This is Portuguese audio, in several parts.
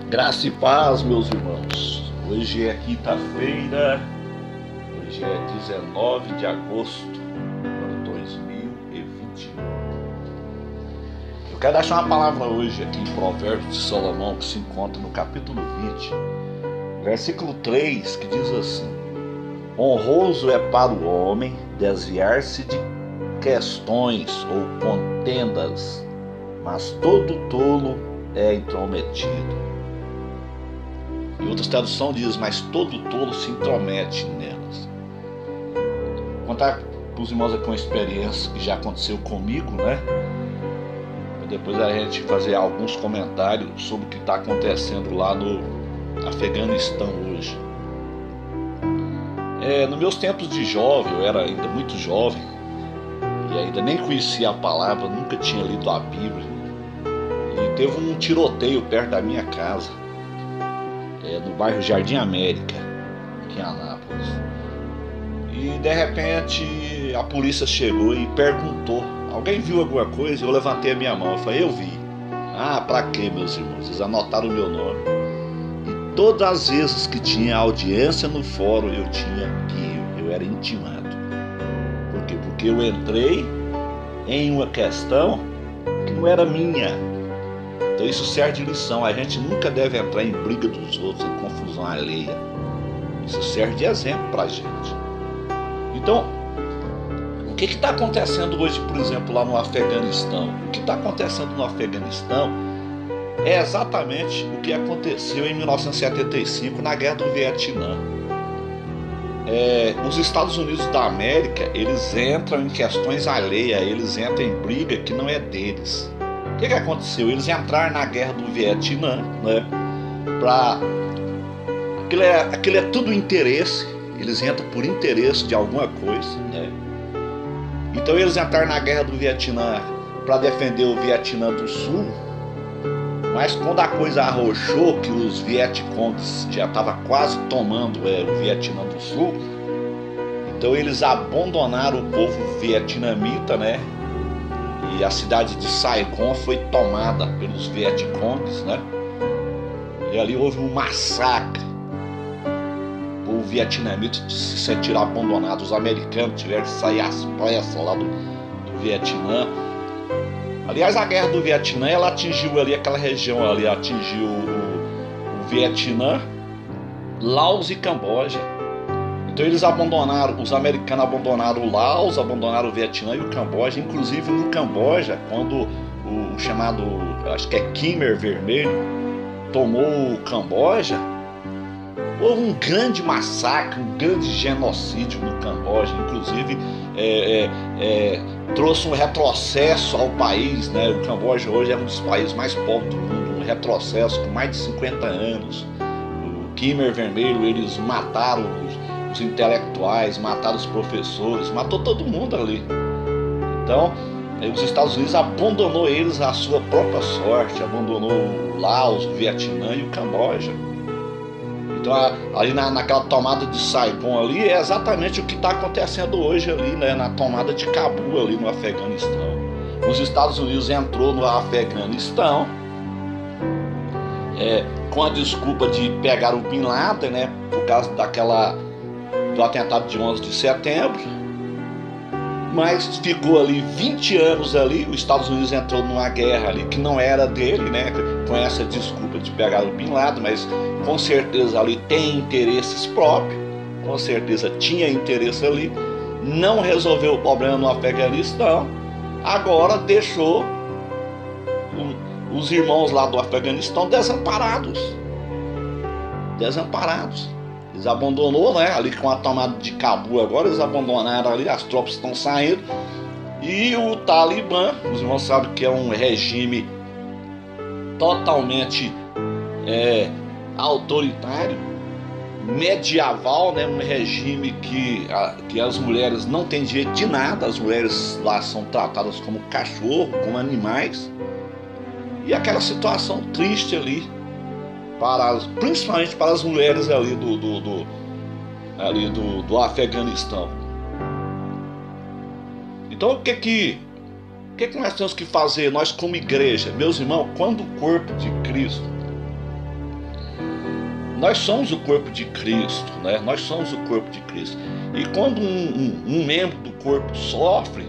Graça e paz, meus irmãos. Hoje é quinta-feira, hoje é 19 de agosto de 2021. Eu quero deixar uma palavra hoje aqui em Provérbios de Salomão, que se encontra no capítulo 20, versículo 3, que diz assim: honroso é para o homem desviar-se de questões ou contendas, mas todo tolo é intrometido. Em outras traduções diz, mas todo tolo se intromete nelas. Vou contar para os irmãos aqui uma experiência que já aconteceu comigo, né? Para depois a gente fazer alguns comentários sobre o que está acontecendo lá no Afeganistão hoje. Nos meus tempos de jovem, eu era ainda muito jovem e ainda nem conhecia a palavra, nunca tinha lido a Bíblia. E teve um tiroteio perto da minha casa, no bairro Jardim América, aqui em Anápolis. E de repente a polícia chegou e perguntou: alguém viu alguma coisa? Eu levantei a minha mão, eu falei: eu vi. Ah, pra quê, meus irmãos? Eles anotaram o meu nome. E todas as vezes que tinha audiência no fórum eu tinha que ir, eu era intimado. Por quê? Porque eu entrei em uma questão que não era minha. Então isso serve de lição. A gente nunca deve entrar em briga dos outros, em confusão alheia. Isso serve de exemplo pra gente. Então, o que está acontecendo hoje, por exemplo, lá no Afeganistão? O que está acontecendo no Afeganistão é exatamente o que aconteceu em 1975 na Guerra do Vietnã. Os Estados Unidos da América, eles entram em questões alheias, eles entram em briga que não é deles. O que aconteceu? Eles entraram na Guerra do Vietnã, né? Aquilo é tudo interesse. Eles entram por interesse de alguma coisa, né? Então eles entraram na Guerra do Vietnã para defender o Vietnã do Sul. Mas quando a coisa arrochou, que os Vietcongs já estavam quase tomando o Vietnã do Sul, então eles abandonaram o povo vietnamita, né? E a cidade de Saigon foi tomada pelos Vietcongs, né? E ali houve um massacre. O povo vietnamita se sentiram abandonados. Os americanos tiveram que sair às pressas lá do Vietnã. Aliás, a guerra do Vietnã, ela atingiu ali aquela região ali, atingiu o Vietnã, Laos e Camboja. Então eles abandonaram, os americanos abandonaram o Laos, abandonaram o Vietnã e o Camboja. Inclusive no Camboja, quando o chamado, acho que é Khmer Vermelho, tomou o Camboja, houve um grande massacre, um grande genocídio no Camboja. Inclusive trouxe um retrocesso ao país, né? O Camboja hoje é um dos países mais pobres do mundo, um retrocesso com mais de 50 anos. O Khmer Vermelho, eles mataram os intelectuais, mataram os professores, matou todo mundo ali. Então os Estados Unidos abandonou eles à sua própria sorte, abandonou o Laos, o Vietnã e o Camboja. Então ali naquela tomada de Saigon ali é exatamente o que está acontecendo hoje ali, né, na tomada de Cabul ali no Afeganistão. Os Estados Unidos entrou no Afeganistão com a desculpa de pegar o Bin Laden, né, por causa do atentado de 11 de setembro, mas ficou ali 20 anos ali. Os Estados Unidos entrou numa guerra ali que não era dele, né, com essa desculpa de pegar o Bin Laden, mas com certeza ali tem interesses próprios, com certeza tinha interesse ali, não resolveu o problema no Afeganistão, agora deixou os irmãos lá do Afeganistão desamparados. Eles abandonou, né, ali com a tomada de Cabul agora, eles abandonaram ali, as tropas estão saindo. E o Talibã, os irmãos sabem que é um regime totalmente autoritário, medieval, né, um regime que as mulheres não têm direito de nada, as mulheres lá são tratadas como cachorro, como animais. E aquela situação triste ali, principalmente para as mulheres ali do Afeganistão. Então o que nós temos que fazer, nós como igreja? Meus irmãos, quando o corpo de Cristo Nós somos o corpo de Cristo, né? Nós somos o corpo de Cristo. E quando um membro do corpo sofre,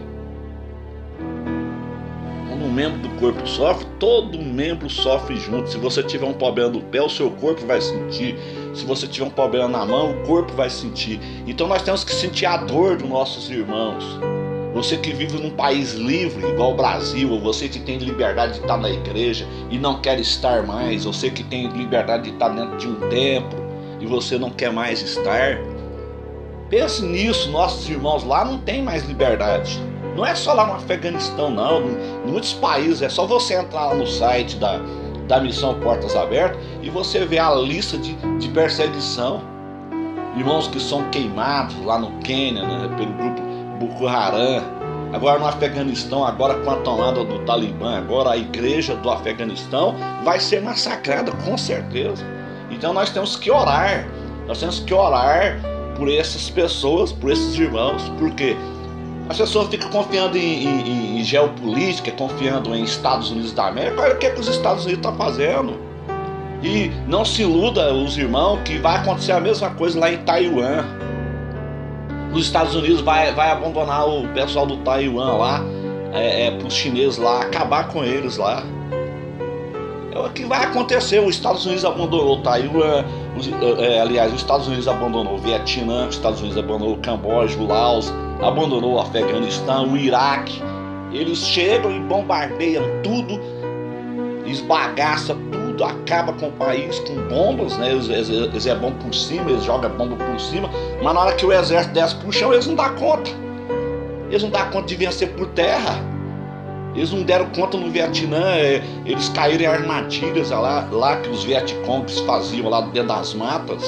todo membro sofre junto. Se você tiver um problema no pé, o seu corpo vai sentir. Se você tiver um problema na mão, o corpo vai sentir. Então nós temos que sentir a dor dos nossos irmãos. Você que vive num país livre, igual o Brasil, ou você que tem liberdade de estar na igreja e não quer estar mais, você que tem liberdade de estar dentro de um templo e você não quer mais estar, pense nisso. Nossos irmãos lá não têm mais liberdade. Não é só lá no Afeganistão, não. Em muitos países, é só você entrar lá no site da Missão Portas Abertas e você vê a lista de perseguição. Irmãos que são queimados lá no Quênia, né, pelo grupo Boko Haram. Agora no Afeganistão, agora com a tomada do Talibã, agora a igreja do Afeganistão vai ser massacrada, com certeza. Então nós temos que orar. Nós temos que orar por essas pessoas, por esses irmãos, porque as pessoas ficam confiando em geopolítica, confiando em Estados Unidos da América. Olha o que os Estados Unidos estão fazendo. E não se iluda, os irmãos, que vai acontecer a mesma coisa lá em Taiwan. Os Estados Unidos vai abandonar o pessoal do Taiwan lá, para os chineses lá, acabar com eles lá. É o que vai acontecer. Os Estados Unidos abandonou o Taiwan, aliás, os Estados Unidos abandonou o Vietnã, os Estados Unidos abandonou o Camboja, o Laos, abandonou o Afeganistão, o Iraque. Eles chegam e bombardeiam tudo, esbagaçam tudo, acaba com o país com bombas, né? Eles é bom por cima, eles jogam bomba por cima, mas na hora que o exército desce pro chão, eles não dão conta. Eles não dão conta de vencer por terra. Eles não deram conta no Vietnã, eles caíram em armadilhas lá que os Vietcongs faziam lá dentro das matas.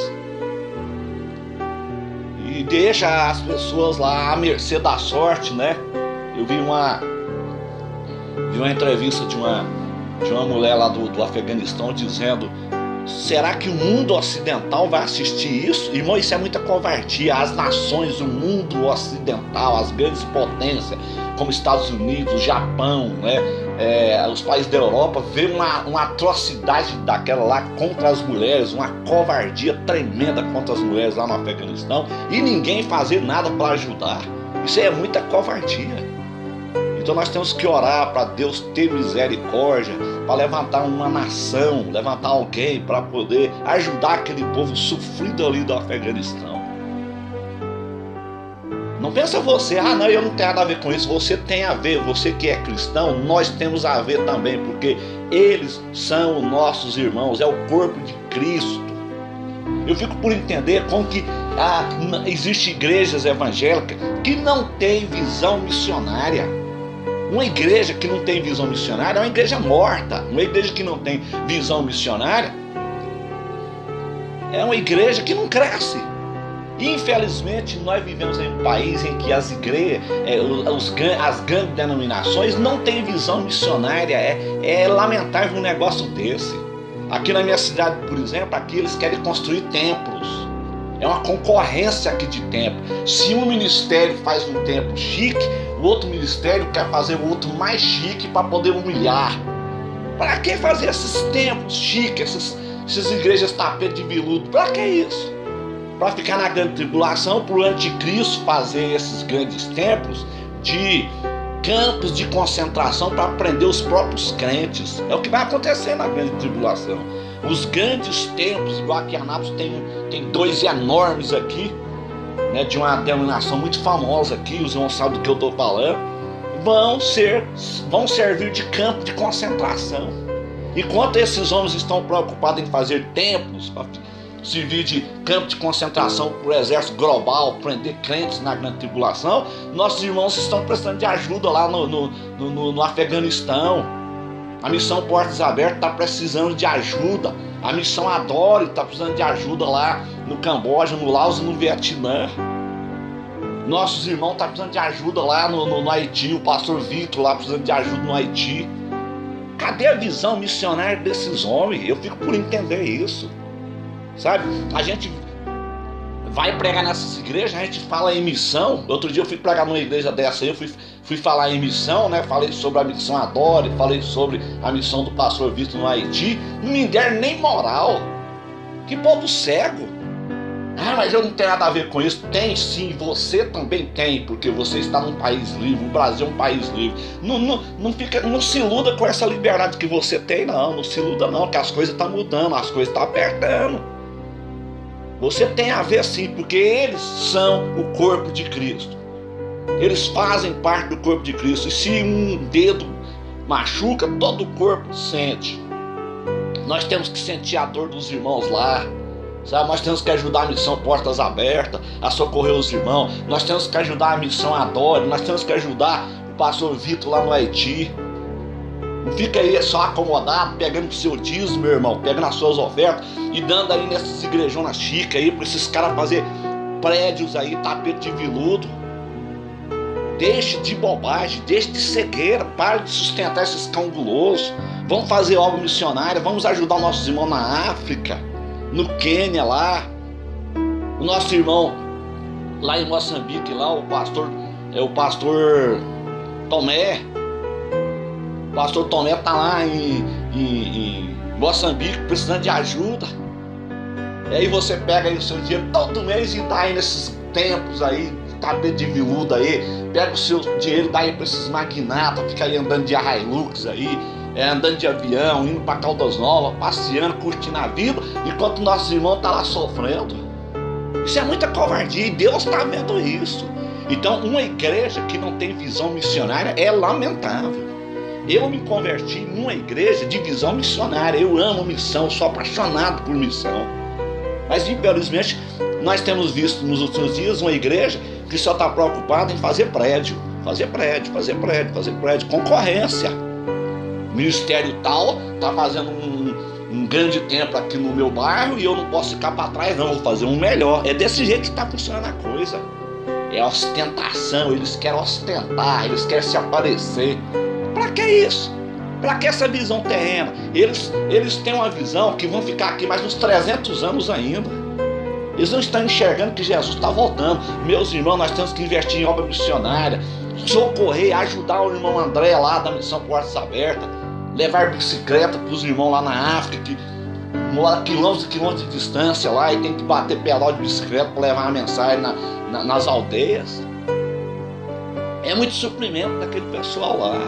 E deixa as pessoas lá à mercê da sorte, né? Eu vi uma entrevista de uma mulher lá do Afeganistão dizendo: será que o mundo ocidental vai assistir isso? Irmão, isso é muita covardia. As nações, o mundo ocidental, as grandes potências, como Estados Unidos, Japão, né? Os países da Europa, vê uma atrocidade daquela lá contra as mulheres, uma covardia tremenda contra as mulheres lá no Afeganistão, e ninguém fazer nada para ajudar. Isso é muita covardia. Então nós temos que orar para Deus ter misericórdia, para levantar uma nação, levantar alguém para poder ajudar aquele povo sofrido ali do Afeganistão. Não pensa você, não, eu não tenho nada a ver com isso. Você tem a ver, você que é cristão, nós temos a ver também, porque eles são nossos irmãos, é o corpo de Cristo. Eu fico por entender como que existem igrejas evangélicas que não têm visão missionária. Uma igreja que não tem visão missionária é uma igreja morta. Uma igreja que não tem visão missionária é uma igreja que não cresce. Infelizmente, nós vivemos em um país em que as igrejas, as grandes denominações não têm visão missionária. É lamentável um negócio desse. Aqui na minha cidade, por exemplo, aqui eles querem construir templos. É uma concorrência aqui de templo. Se um ministério faz um templo chique, o outro ministério quer fazer o outro mais chique para poder humilhar. Para que fazer esses templos chiques, essas igrejas tapete de veludo? Para que isso? Para ficar na grande tribulação, para o anticristo fazer esses grandes templos de campos de concentração para prender os próprios crentes. É o que vai acontecer na grande tribulação. Os grandes templos, igual aqui em Anápolis tem dois enormes aqui, né, de uma denominação muito famosa aqui, os irmãos sabem do que eu estou falando, vão servir de campo de concentração. Enquanto esses homens estão preocupados em fazer templos para servir de campo de concentração para o exército global, prender crentes na grande tribulação, nossos irmãos estão precisando de ajuda lá no Afeganistão. A missão Portas Abertas está precisando de ajuda. A missão Adore está precisando de ajuda lá no Camboja, no Laos e no Vietnã. Nossos irmãos estão precisando de ajuda lá no Haiti. O pastor Vitor lá precisando de ajuda no Haiti. Cadê a visão missionária desses homens? Eu fico por entender isso. Sabe? A gente vai pregar nessas igrejas, a gente fala em missão. Outro dia eu fui pregar numa igreja dessa aí, eu fui falar em missão, né? Falei sobre a missão Adore, falei sobre a missão do pastor Vitor no Haiti. Não me deram nem moral. Que povo cego. Ah, mas eu não tenho nada a ver com isso. Tem sim, você também tem, porque você está num país livre, o Brasil é um país livre. Não se iluda com essa liberdade que você tem, não se iluda não, que as coisas estão mudando, as coisas estão apertando. Você tem a ver sim, porque eles são o corpo de Cristo. Eles fazem parte do corpo de Cristo, e se um dedo machuca, todo o corpo sente. Nós temos que sentir a dor dos irmãos lá. Sabe? Nós temos que ajudar a missão Portas Abertas, a socorrer os irmãos. Nós temos que ajudar a missão Adore. Nós temos que ajudar o pastor Vitor lá no Haiti. Não fica aí só acomodado, pegando o seu dízimo, meu irmão, pegando as suas ofertas e dando aí nessas igrejonas chicas aí, para esses caras fazer prédios aí, tapete de veludo. Deixe de bobagem, deixe de cegueira, pare de sustentar esses cão gulosos. Vamos fazer obra missionária, vamos ajudar nossos irmãos na África, no Quênia lá, o nosso irmão lá em Moçambique, lá o pastor Tomé. O pastor Tomé tá lá em Moçambique precisando de ajuda. E aí você pega aí o seu dinheiro todo mês e dá aí nesses templos aí, tapete de veludo aí, pega o seu dinheiro e dá aí pra esses magnatas, fica aí andando de Hilux aí, andando de avião, indo para Caldas Novas, passeando, curtindo a vida, enquanto nossos irmãos tá lá sofrendo. Isso é muita covardia e Deus está vendo isso. Então, uma igreja que não tem visão missionária é lamentável. Eu me converti numa igreja de visão missionária. Eu amo missão, sou apaixonado por missão. Mas, infelizmente, nós temos visto nos últimos dias uma igreja que só está preocupada em fazer prédio, concorrência. Ministério tal está fazendo um grande templo aqui no meu bairro e eu não posso ficar para trás, não, vou fazer um melhor. É desse jeito que está funcionando a coisa. É ostentação, eles querem ostentar, eles querem se aparecer. Para que isso? Para que essa visão terrena? Eles têm uma visão que vão ficar aqui mais uns 300 anos ainda. Eles não estão enxergando que Jesus está voltando. Meus irmãos, nós temos que investir em obra missionária, socorrer, ajudar o irmão André lá da missão Portas Abertas, levar bicicleta para os irmãos lá na África, que mora quilômetros e quilômetros de distância lá e tem que bater pedal de bicicleta para levar a mensagem nas aldeias. É muito suprimento daquele pessoal lá.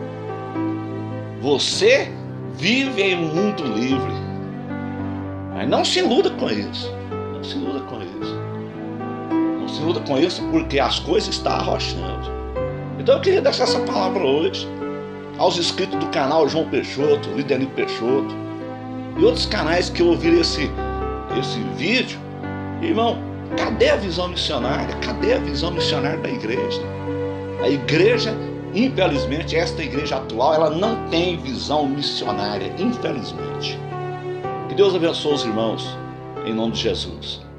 Você vive em um mundo livre. Mas não se iluda com isso. Não se iluda com isso. Não se iluda com isso, porque as coisas estão arrochando. Então eu queria deixar essa palavra hoje aos inscritos do canal João Peixoto, Liderino Peixoto e outros canais que ouviram esse vídeo. Irmão, cadê a visão missionária? Cadê a visão missionária da igreja? A igreja, infelizmente, esta igreja atual, ela não tem visão missionária, infelizmente. Que Deus abençoe os irmãos, em nome de Jesus.